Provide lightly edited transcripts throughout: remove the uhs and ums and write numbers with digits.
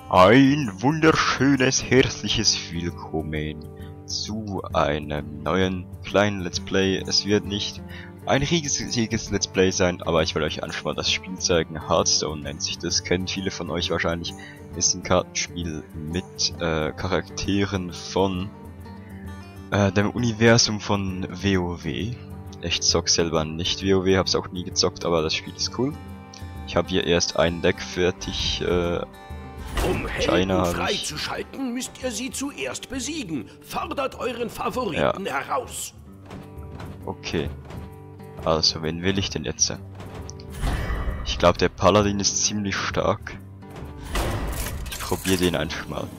Ein wunderschönes, herzliches Willkommen zu einem neuen kleinen Let's Play. Es wird nicht ein riesiges Let's Play sein, aber ich will euch einfach mal das Spiel zeigen. Hearthstone nennt sich das, kennen viele von euch wahrscheinlich. Ist ein Kartenspiel mit Charakteren von dem Universum von WoW. Ich zock selber nicht WoW, hab's auch nie gezockt, aber das Spiel ist cool. Ich habe hier erst ein Deck fertig. Um Helden freizuschalten, müsst ihr sie zuerst besiegen. Fordert euren Favoriten heraus. Okay. Also, wen will ich denn jetzt? Ich glaube, der Paladin ist ziemlich stark. Ich probiere den einfach mal.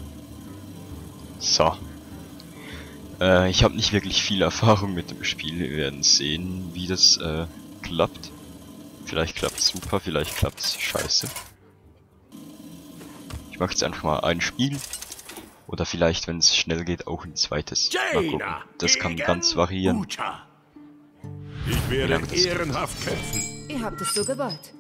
So. Ich habe nicht wirklich viel Erfahrung mit dem Spiel. Wir werden sehen, wie das klappt. Vielleicht klappt's super, vielleicht klappt's scheiße. Ich mache jetzt einfach mal ein Spiel. Oder vielleicht, wenn es schnell geht, auch ein zweites. Mal gucken. Das kann ganz variieren. Ich werde ehrenhaft kämpfen. Ihr habt es so gewollt.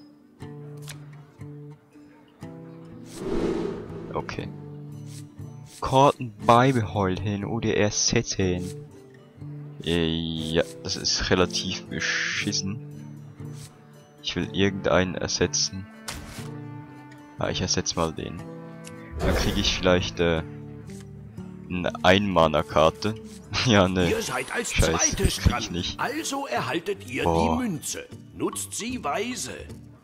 Okay. Karten beibehalten oder ersetzen. Ja, das ist relativ beschissen. Ich will irgendeinen ersetzen. Ja, ich ersetze mal den. Dann kriege ich vielleicht eine Ein-Mana-Karte. Ja, ne. Ihr seid als Scheiße, zweites krieg dran. ich nicht. Also erhaltet ihr die Münze. Nutzt sie weise.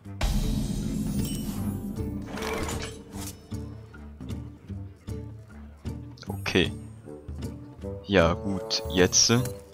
Okay. Ja gut, jetzt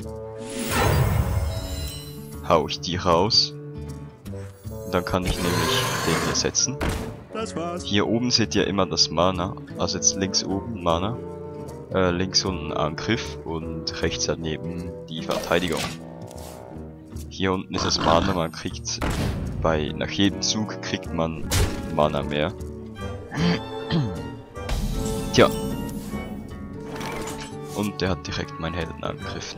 hau ich die raus. Und dann kann ich nämlich den ersetzen. Das war's. Hier oben seht ihr immer das Mana. Also jetzt links oben Mana. Links unten Angriff und rechts daneben die Verteidigung. Hier unten ist das Mana, man kriegt nach jedem Zug kriegt man Mana mehr. Tja. Und der hat direkt meinen Helden angegriffen.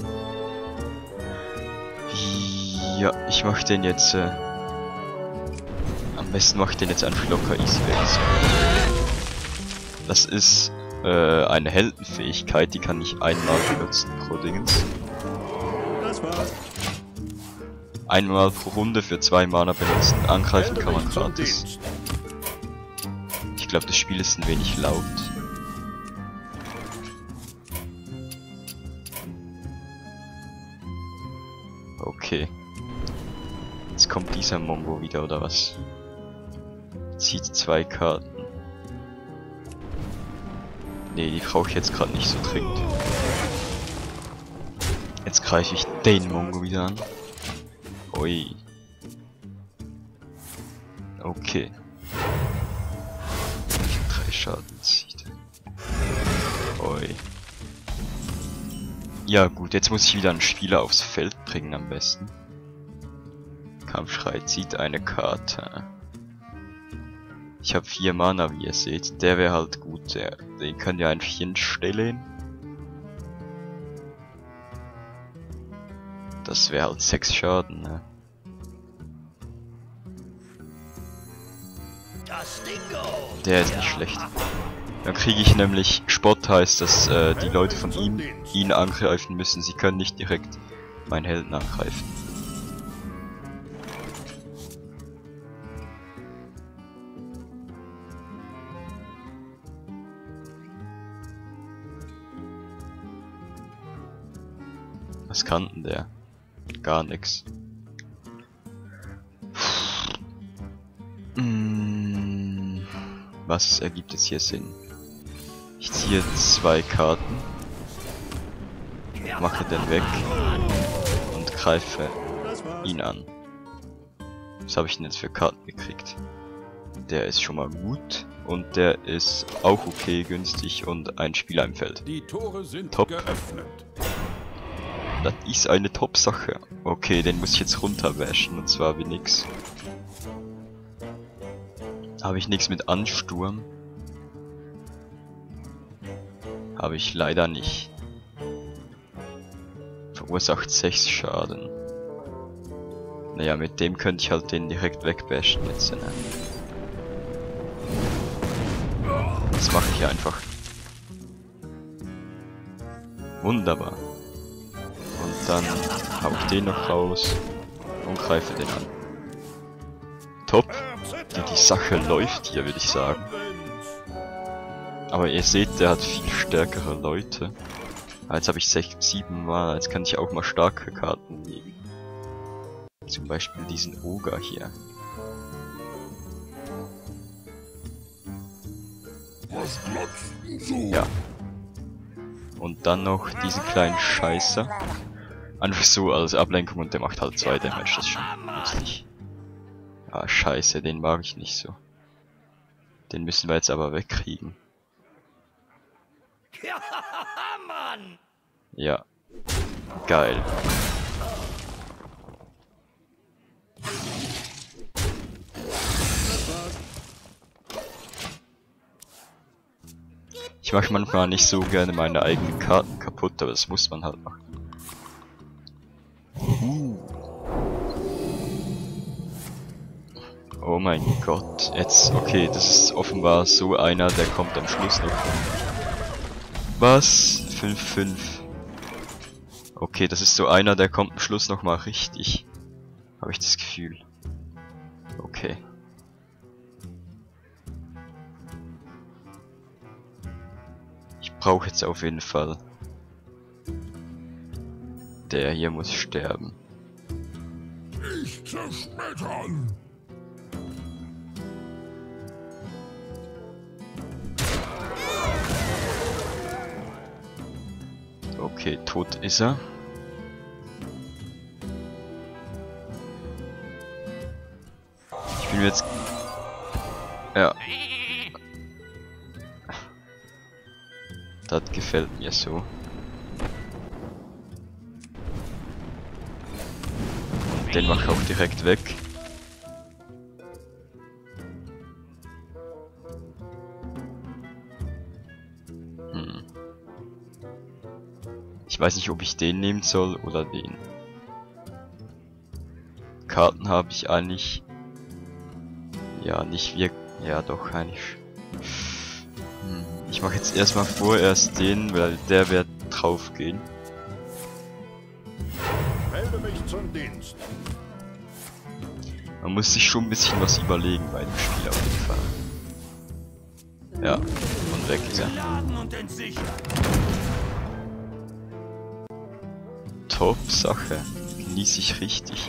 Ja, ich mach den jetzt am besten mache ich den jetzt einfach locker easy weg. Das ist eine Heldenfähigkeit, die kann ich einmal benutzen pro Dingens. Das war's. Einmal pro Runde für 2 Mana benutzen. Angreifen kann man gratis. Ich glaube, das Spiel ist ein wenig laut. Okay. Jetzt kommt dieser Mongo wieder, oder was? Zieht 2 Karten. Nee, die brauche ich jetzt gerade nicht so dringend. Jetzt greife ich den Mongo wieder an. Ui. Okay. 3 Schaden zieht. Ui. Ja gut, jetzt muss ich wieder einen Spieler aufs Feld bringen am besten. Kampfschrei zieht eine Karte. Ich habe 4 Mana, wie ihr seht. Der wäre halt gut. Den könnt ihr einfach hinstellen. Das wäre halt 6 Schaden, ne? Der ist nicht schlecht. Dann kriege ich nämlich Spott, heißt, dass die Leute von ihm ihn angreifen müssen. Sie können nicht direkt meinen Helden angreifen. Was kann denn der? Gar nix. Was ergibt es hier Sinn? Ich ziehe 2 Karten, mache den weg und greife ihn an. Was habe ich denn jetzt für Karten gekriegt? Der ist schon mal gut und der ist auch okay, günstig und ein Spieler im Feld. Die Tore sind Top. geöffnet. Das ist eine Top-Sache. Okay, den muss ich jetzt runterwäschen und zwar wie nix. Habe ich nichts mit Ansturm? Habe ich leider nicht. Verursacht 6 Schaden. Naja, mit dem könnte ich halt den direkt wegbashen jetzt, ne? Das mache ich einfach. Wunderbar. Und dann hau ich den noch raus und greife den an. Top. Die Sache läuft hier, würde ich sagen. Aber ihr seht, der hat viel stärkere Leute. Jetzt habe ich 6, 7 Mal, jetzt kann ich auch mal starke Karten nehmen. Zum Beispiel diesen Ogre hier. Ja. Und dann noch diesen kleinen Scheißer. Einfach so als Ablenkung und der macht halt 2 Damage, das ist schon nützlich. Ah, scheiße, den mag ich nicht so. Den müssen wir jetzt aber wegkriegen. Ja. Geil. Ich mache manchmal nicht so gerne meine eigenen Karten kaputt, aber das muss man halt machen. Oh mein Gott, jetzt, okay, das ist offenbar so einer, der kommt am Schluss noch. Was? 5-5. Okay, das ist so einer, der kommt am Schluss noch mal richtig. Habe ich das Gefühl. Okay. Ich brauche jetzt auf jeden Fall. Der hier muss sterben. Ich zerschmettern! Okay, tot ist er. Ich bin jetzt... Ja. Das gefällt mir so. Den mach ich auch direkt weg. Ich weiß nicht, ob ich den nehmen soll oder den. Karten habe ich eigentlich... Ja, nicht wirklich... Ja, doch, eigentlich... Ich mache jetzt erstmal vorerst den, weil der wird drauf gehen. Melde mich zum Dienst. Man muss sich schon ein bisschen was überlegen bei dem Spiel auf jeden Fall. Ja, und weg ist er. Top Sache. Genieße ich richtig.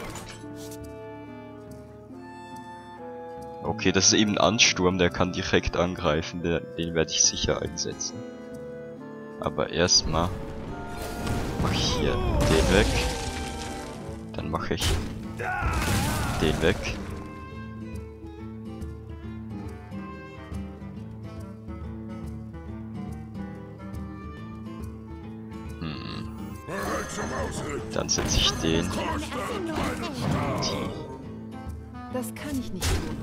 Okay, das ist eben ein Ansturm, der kann direkt angreifen, den werde ich sicher einsetzen. Aber erstmal mache ich hier den weg. Dann mache ich den weg. Dann setze ich den. Das kann ich nicht tun.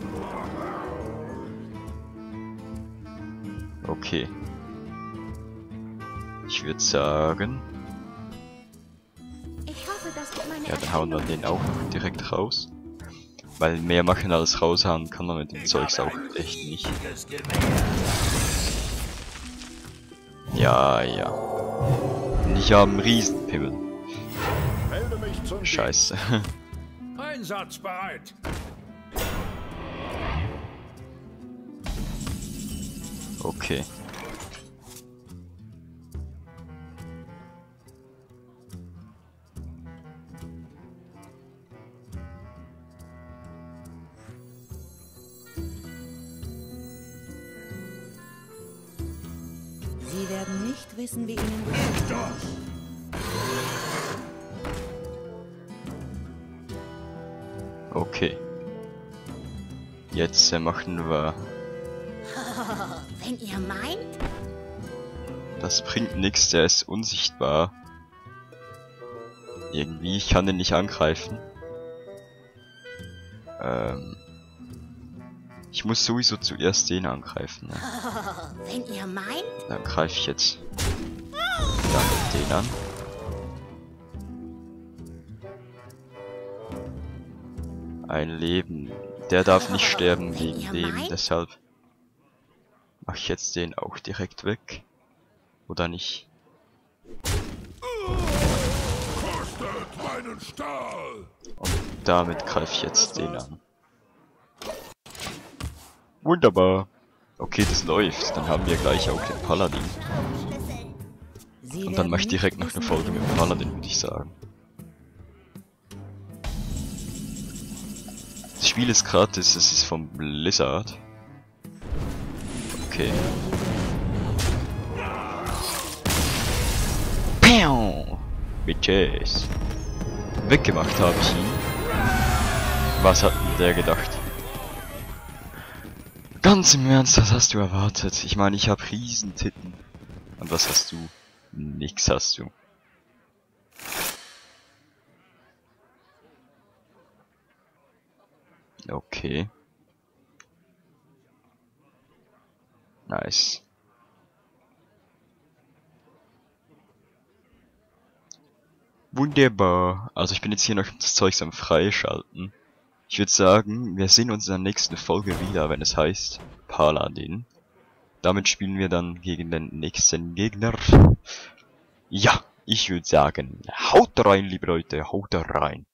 Okay. Ich würde sagen... Ja, dann hauen wir den auch noch direkt raus. Weil mehr machen als raushauen kann man mit dem Zeugs auch echt nicht. Ja, ja. Und ich habe einen Riesenpimmel. Scheiße. Einsatzbereit. Okay. Sie werden nicht wissen, wie Ihnen geschieht. Okay. Jetzt machen wir... Wenn ihr meint? Das bringt nichts, der ist unsichtbar. Irgendwie, ich kann den nicht angreifen. Ich muss sowieso zuerst den angreifen. Ne? Wenn ihr meint? Dann greife ich jetzt damit den an. Ein Leben. Der darf nicht sterben wegen dem, deshalb Mach ich jetzt den auch direkt weg? Oder nicht? Kostet meinen Stahl! Und damit greife ich jetzt den an. Wunderbar. Okay, das läuft. Dann haben wir gleich auch den Paladin. Und dann mache ich direkt noch eine Folge mit dem Paladin, würde ich sagen. Das Spiel ist gratis, es ist vom Blizzard. Okay. Pew! Bitches. Weggemacht habe ich ihn. Was hat denn der gedacht? Ganz im Ernst, was hast du erwartet? Ich meine, ich habe Riesentitten. Und was hast du? Nix hast du. Okay. Nice. Wunderbar. Also ich bin jetzt hier noch das Zeugs am Freischalten. Ich würde sagen, wir sehen uns in der nächsten Folge wieder, wenn es heißt Paladin. Damit spielen wir dann gegen den nächsten Gegner. Ja, ich würde sagen, haut rein, liebe Leute, haut rein.